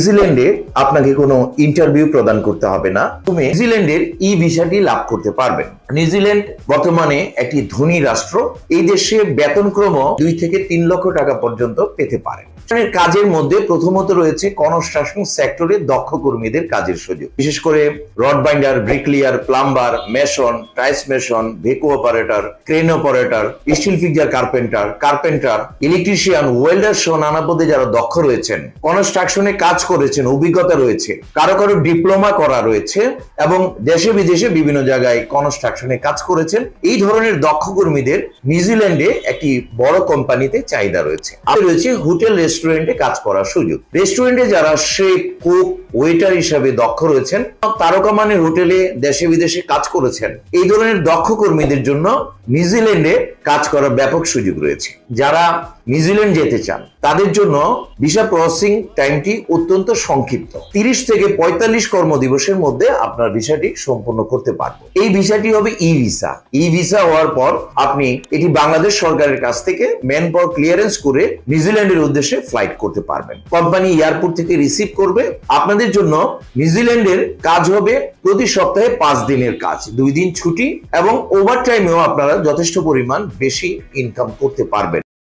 নিউজিল্যান্ডে আপনাকে কোনো ইন্টারভিউ প্রদান করতে হবে না, তুমি নিউজিল্যান্ডের ই ভিসাটি লাভ করতে পারবেন। নিউজিল্যান্ড বর্তমানে একটি ধনী রাষ্ট্র। এই দেশে বেতনক্রম 2 থেকে 3 লক্ষ টাকা পর্যন্ত পেতে পারেন। কাজের মধ্যে প্রথমত রয়েছে কনস্ট্রাকশন সেক্টরে দক্ষ কর্মীদের কাজের সুযোগ, বিশেষ করে rod binder, bricklayer, plumber, mason, tiles mason, ভেকু operator, crane operator, steel fixer carpenter, electrician, welder সহ নানা পদে যারা দক্ষ রয়েছেন, কনস্ট্রাকশনে কাজ করেছেন, অভিজ্ঞতা রয়েছে, কারো কারো ডিপ্লোমা করা রয়েছে এবং দেশে বিদেশে বিভিন্ন জায়গায় কনস্ট্রাকশনে কাজ করেছেন, এই ধরনের দক্ষ কর্মীদের নিউজিল্যান্ডে একটি বড় কোম্পানিতে চাহিদা রয়েছে। আর রয়েছে হোটেল রেস্টুরেন্টে কাজ করার সুযোগ। রেস্টুরেন্টে যারা শেফ, কুক, ওয়েটার হিসাবে দক্ষ রয়েছেন, তারকা মানের হোটেলে দেশে বিদেশে কাজ করেছেন, এই ধরনের দক্ষ কর্মীদের জন্য নিউজিল্যান্ডে কাজ করার ব্যাপক সুযোগ রয়েছে। যারা নিউজিল্যান্ড যেতে চান তাদের জন্য ভিসা প্রসেসিং টাইমটি অত্যন্ত সংক্ষিপ্ত। 30 থেকে 45 কর্মদিবসের মধ্যে আপনার ভিসাটি সম্পন্ন করতে পারবেন। এই ভিসাটি হবে ই ভিসা। ই ভিসা হওয়ার পর আপনি এটি বাংলাদেশ সরকারের কাছ থেকে ম্যান পাওয়ার ক্লিয়ারেন্স করে নিউজিল্যান্ডের উদ্দেশ্যে ফ্লাইট করতে পারবেন। কোম্পানি এয়ারপোর্ট থেকে রিসিভ করবে। আপনাদের জন্য নিউজিল্যান্ডের কাজ হবে প্রতি সপ্তাহে 5 দিনের কাজ, 2 দিন ছুটি এবং ওভারটাইমেও আপনারা যথেষ্ট পরিমাণ বেশি ইনকাম করতে পারবেন।